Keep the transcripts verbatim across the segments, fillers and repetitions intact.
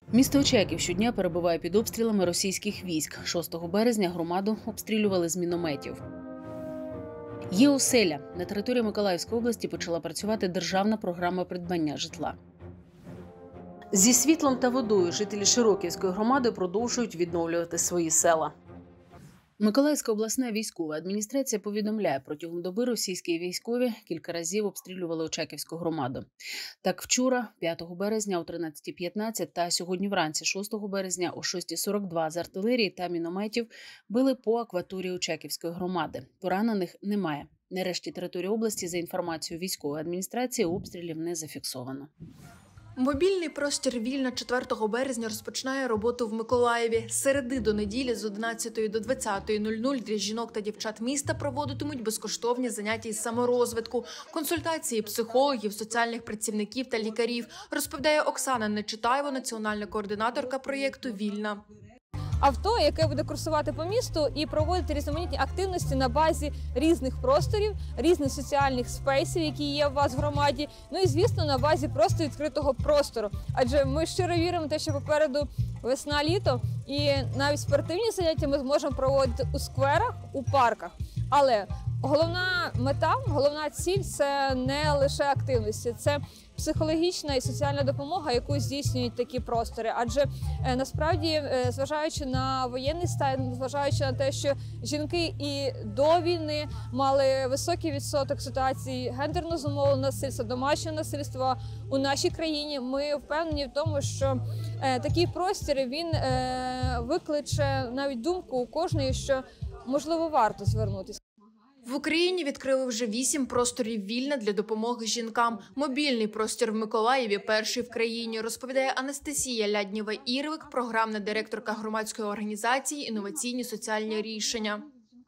Місто Очаків щодня перебуває під обстрілами російських військ. шостого березня громаду обстрілювали з мінометів. Є оселя. На території Миколаївської області почала працювати державна програма придбання житла. Зі світлом та водою жителі Широківської громади продовжують відновлювати свої села. Миколаївська обласна військова адміністрація повідомляє, протягом доби російські військові кілька разів обстрілювали Очаківську громаду. Так вчора, п'ятого березня о тринадцятій п'ятнадцять та сьогодні вранці шостого березня о шостій сорок два з артилерії та мінометів били по акваторії Очаківської громади. Поранених немає. Нарешті території області, за інформацією військової адміністрації, обстрілів не зафіксовано. Мобільний простір «Вільна» четвертого березня розпочинає роботу в Миколаєві. З середи до неділі з одинадцятої до двадцятої нуль-нуль для жінок та дівчат міста проводитимуть безкоштовні заняття із саморозвитку, консультації психологів, соціальних працівників та лікарів, розповідає Оксана Нечитаєва, національна координаторка проєкту «Вільна». Авто, яке буде курсувати по місту і проводити різноманітні активності на базі різних просторів, різних соціальних спейсів, які є у вас в громаді, ну і, звісно, на базі просто відкритого простору. Адже ми щиро віримо в те, що попереду весна-літо, і навіть спортивні заняття ми зможемо проводити у скверах, у парках. Але головна мета, головна ціль – це не лише активності, це психологічна і соціальна допомога, яку здійснюють такі простори. Адже е, насправді, зважаючи на воєнний стан, зважаючи на те, що жінки і до війни мали високий відсоток ситуацій гендерно зумовленого насильства, домашнього насильства у нашій країні, ми впевнені в тому, що е, такий простір, він е, викличе навіть думку у кожної, що, можливо, варто звернутися. В Україні відкрили вже вісім просторів «Вільна» для допомоги жінкам. Мобільний простір в Миколаєві перший в країні, розповідає Анастасія Ляднєва-Ірвик, програмна директорка громадської організації «Інноваційні соціальні рішення».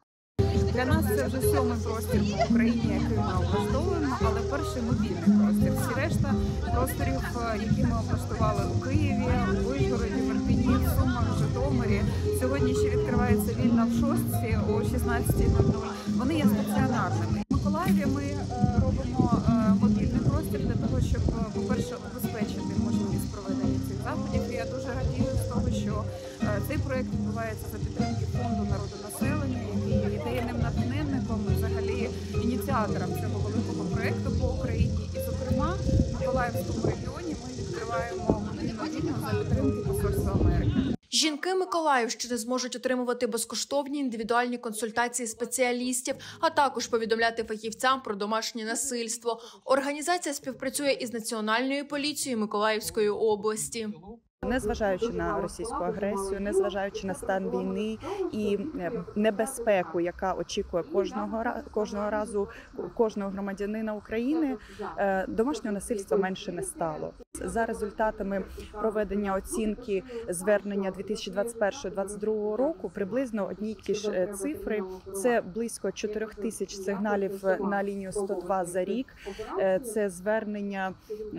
Для нас це вже сьомий простір в Україні, який ми облаштовуємо, але перший мобільний простір. Всі решта просторів, які ми облаштували у Києві, у Ужгороді, в Ірпені, в Сумах, в Житомирі. Сьогодні ще відкривається «Вільна» в шостці о шістнадцятій нуль-нуль. Вони є стаціонарними. В Миколаєві ми робимо мобільний простір для того, щоб, по-перше, забезпечити можливість проведення цих заходів. І я дуже радію з того, що цей проєкт відбувається за підтримки Фонду народонаселення, який є ідейним натхненником, взагалі ініціатором цього великого проєкту по Україні. І, зокрема, в Миколаївському регіоні ми відкриваємо мобільну за підтримки Посольства Америки. Жінки Миколаївщини зможуть отримувати безкоштовні індивідуальні консультації спеціалістів, а також повідомляти фахівцям про домашнє насильство. Організація співпрацює із Національною поліцією Миколаївської області. Незважаючи на російську агресію, незважаючи на стан війни і небезпеку, яка очікує кожного кожного разу кожного громадянина України, домашнього насильства менше не стало. За результатами проведення оцінки звернення дві тисячі двадцять першого - двадцять другого року приблизно одні й ті ж цифри. Це близько чотирьох тисяч сигналів на лінію сто два за рік. Це звернення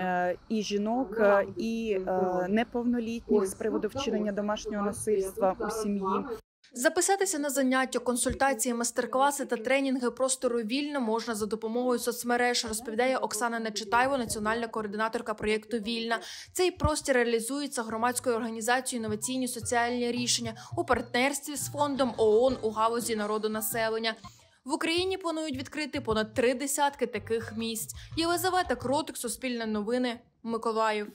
і жінок, і неповнолітніх з приводу вчинення домашнього насильства у сім'ї. Записатися на заняття, консультації, майстер-класи та тренінги простору «Вільна» можна за допомогою соцмереж, розповідає Оксана Нечитаєва, національна координаторка проєкту «Вільна». Цей простір реалізується громадською організацією «Інноваційні соціальні рішення» у партнерстві з фондом ООН у галузі народонаселення. В Україні планують відкрити понад три десятки таких місць. Єлизавета Кротик, Суспільне новини, Миколаїв.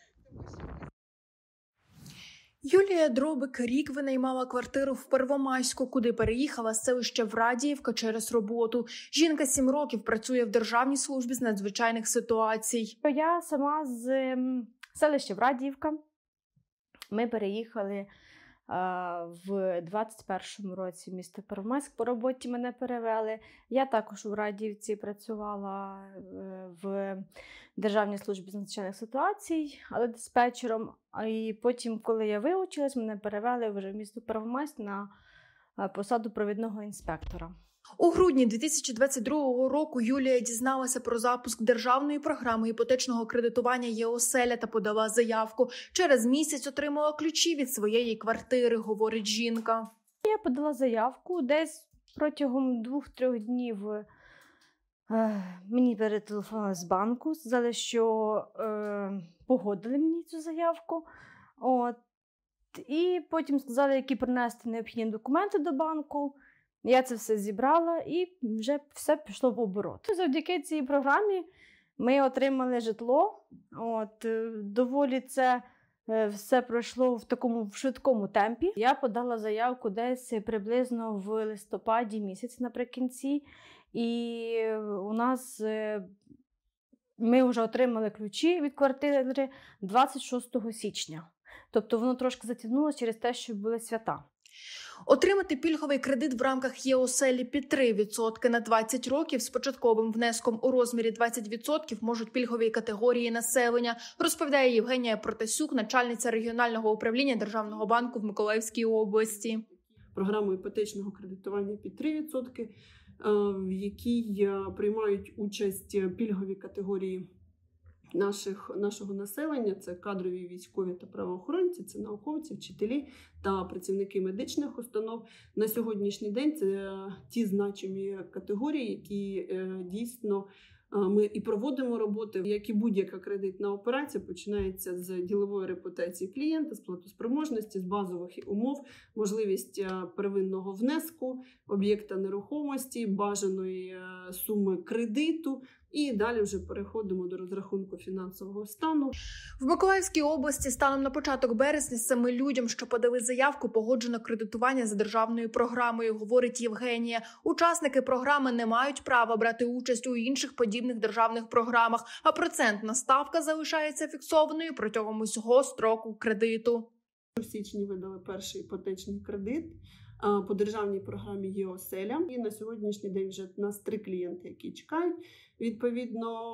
Юлія Дробик рік винаймала квартиру в Первомайську, куди переїхала з селища Врадіївка через роботу. Жінка сім років працює в Державній службі з надзвичайних ситуацій. Я сама з селища Врадіївка. Ми переїхали в двадцять першому році в місто Первомайськ. По роботі мене перевели. Я також у Врадіївці працювала в Державній службі з надзвичайних ситуацій, але диспетчером. І потім, коли я вивчилась, мене перевели вже в місто Первомайськ на посаду провідного інспектора. У грудні дві тисячі двадцять другого року Юлія дізналася про запуск державної програми іпотечного кредитування «Є оселя» та подала заявку. Через місяць отримала ключі від своєї квартири, говорить жінка. Я подала заявку, десь протягом двох-трьох днів е, мені перетелефонували з банку, сказали, що е, погодили мені цю заявку. От. І потім сказали, які принести необхідні документи до банку. Я це все зібрала і вже все пішло в оборот. Завдяки цій програмі ми отримали житло. От, доволі це все пройшло в такому швидкому темпі. Я подала заявку десь приблизно в листопаді місяці наприкінці. І у нас ми вже отримали ключі від квартири двадцять шостого січня. Тобто воно трошки затягнулося через те, що були свята. Отримати пільговий кредит в рамках ЄОселі під три відсотки на двадцять років з початковим внеском у розмірі двадцять відсотків можуть пільгові категорії населення, розповідає Євгенія Протасюк, начальниця регіонального управління Державного банку в Миколаївській області. Програму іпотечного кредитування під три відсотки, в якій приймають участь пільгові категорії наших, нашого населення. Це кадрові, військові та правоохоронці, це науковці, вчителі та працівники медичних установ. На сьогоднішній день це ті значимі категорії, які дійсно ми і проводимо роботи, як і будь-яка кредитна операція, починається з ділової репутації клієнта, з платоспроможності, з базових умов, можливість первинного внеску, об'єкта нерухомості, бажаної суми кредиту. І далі вже переходимо до розрахунку фінансового стану. В Миколаївській області станом на початок березня семи людям, що подали заявку, погоджено кредитування за державною програмою, говорить Євгенія. Учасники програми не мають права брати участь у інших подібних державних програмах, а процентна ставка залишається фіксованою протягом усього строку кредиту. В січні видали перший іпотечний кредит по державній програмі ЄОселя. І на сьогоднішній день вже у нас три клієнти, які чекають відповідно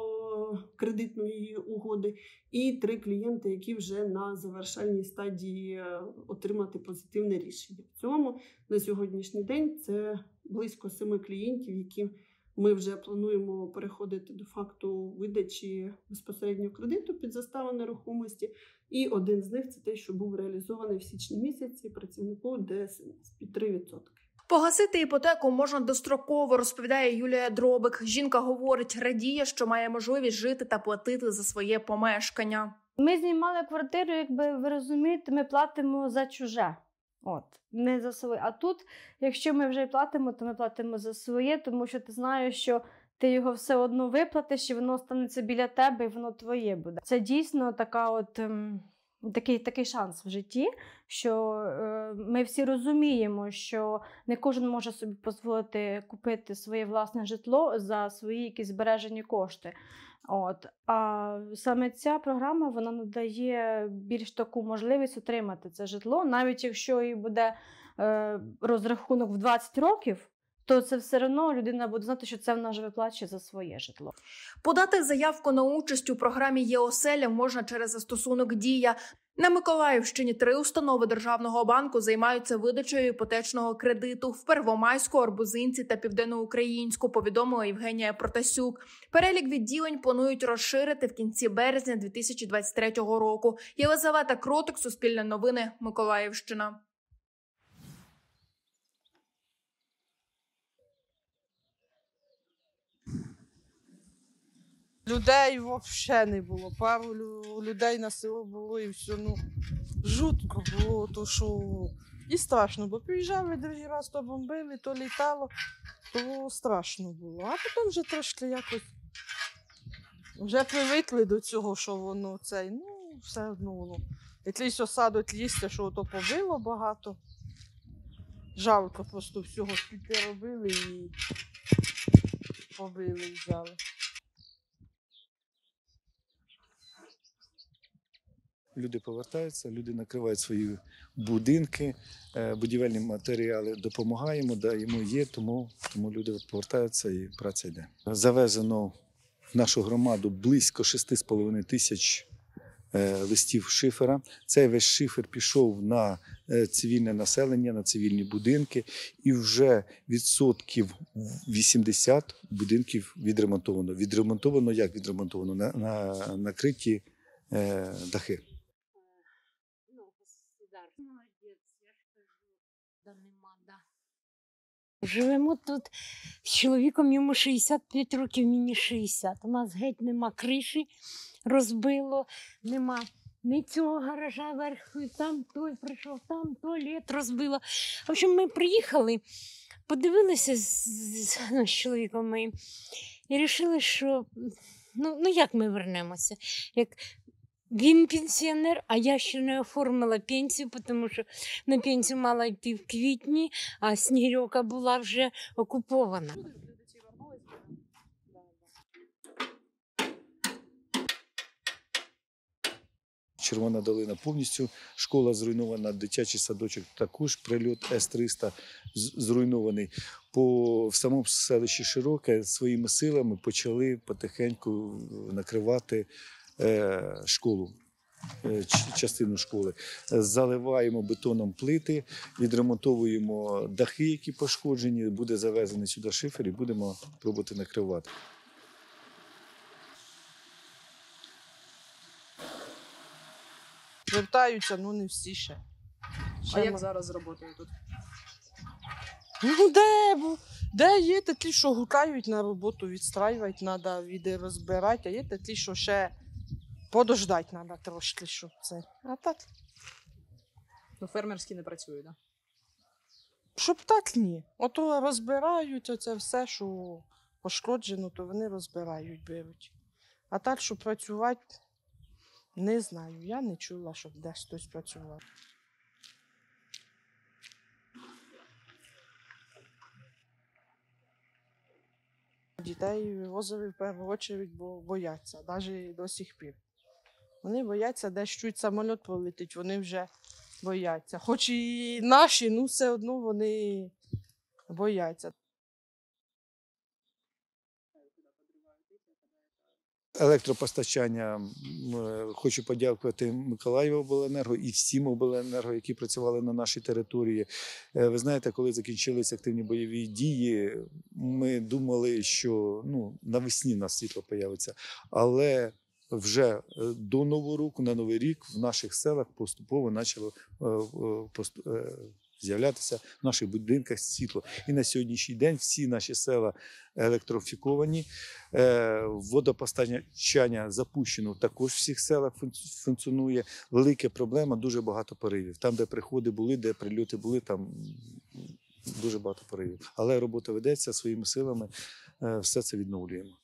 кредитної угоди, і три клієнти, які вже на завершальній стадії отримати позитивне рішення. В цьому на сьогоднішній день це близько семи клієнтів, які ми вже плануємо переходити до факту видачі безпосередньо кредиту під заставу нерухомості. І один з них – це те, що був реалізований в січні місяці працівнику ДСНС під три відсотки. Погасити іпотеку можна достроково, розповідає Юлія Дробик. Жінка говорить, радіє, що має можливість жити та платити за своє помешкання. Ми знімали квартиру, якби ви розумієте, ми платимо за чуже. От, не за своє. А тут, якщо ми вже платимо, то ми платимо за своє, тому що ти знаєш, що ти його все одно виплатиш, і воно станеться біля тебе, і воно твоє буде. Це дійсно така от, ем, такий, такий шанс в житті, що е, ми всі розуміємо, що не кожен може собі дозволити купити своє власне житло за свої якісь збережені кошти. От. А саме ця програма, вона надає більш таку можливість отримати це житло, навіть якщо і буде е, розрахунок в двадцять років, то це все одно людина буде знати, що це вона вже виплачує за своє житло. Подати заявку на участь у програмі ЄОселя можна через застосунок «Дія». На Миколаївщині три установи Державного банку займаються видачею іпотечного кредиту в Первомайську, Арбузинці та Південноукраїнську, повідомила Євгенія Протасюк. Перелік відділень планують розширити в кінці березня дві тисячі двадцять третього року. Єлизавета Кротик, Суспільне новини, Миколаївщина. Людей взагалі не було. Пару людей на село було і все. Ну, жутко було, то що і страшно, бо приїжджали другий раз, то бомбили, то літало, то страшно було. А потім вже трошки якось вже привикли до цього, що воно цей, ну, все одно воно. Якось осадуть лістя, що то побило багато. Жалко просто всього, скільки робили і побили і взяли. Люди повертаються, люди накривають свої будинки, будівельні матеріали допомагаємо, даємо є, тому, тому люди повертаються і праця йде. Завезено в нашу громаду близько шість з половиною тисяч листів шифера. Цей весь шифер пішов на цивільне населення, на цивільні будинки, і вже відсотків вісімдесят будинків відремонтовано. Відремонтовано, як відремонтовано? На, на накриті е, дахи. Живемо тут з чоловіком, йому шістдесят п'ять років, мені шістдесят. У нас геть нема криші, розбило, нема не цього гаража верху, там той прийшов, там туалет розбила. В общем, ми приїхали, подивилися з, з, ну, з чоловіком моїм і вирішили, що ну, ну як ми вернемося? Як він пенсіонер, а я ще не оформила пенсію, тому що на пенсію мала йти в квітні, а Снігирьовка була вже окупована. Червона долина повністю, школа зруйнована, дитячий садочок також, прильот С триста зруйнований. По, в самому селищі Широке своїми силами почали потихеньку накривати е, школу, е, частину школи. Заливаємо бетоном плити, відремонтовуємо дахи, які пошкоджені, буде завезений сюди шифер і будемо пробувати накривати. Вертаються, ну не всі ще. ще А як ми- зараз з роботою тут? Ну де, бу- де є такі, що гукають на роботу, відстраювати треба, віди розбирати, а є такі, що ще подождати треба трошки, щоб це. А так, Ну, фермерські не працюють, так? щоб так ні. Ото розбирають оце все, що пошкоджено, то вони розбирають, беруть. А так, щоб працювати, не знаю. Я не чула, щоб десь хтось працював. Дітей вивозили в першу чергу, бо бояться, навіть до сих пір. Вони бояться, десь чуть самоліт пролетить, вони вже бояться. Хоч і наші, ну все одно вони бояться. Електропостачання м, хочу подякувати Миколаївобленерго і всім обленерго, які працювали на нашій території. Е, Ви знаєте, коли закінчилися активні бойові дії, ми думали, що ну, навесні у нас світло появиться. Але вже е, до Нового року, на Новий рік в наших селах поступово почало е, е, пост- е, з'являтися в наших будинках світло. І на сьогоднішній день всі наші села електрифіковані. Е, Водопостачання запущено також в всіх селах функ- функціонує. Велика проблема, дуже багато поривів. Там, де приходи були, де прильоти були, там дуже багато поривів. Але робота ведеться своїми силами, е, все це відновлюємо.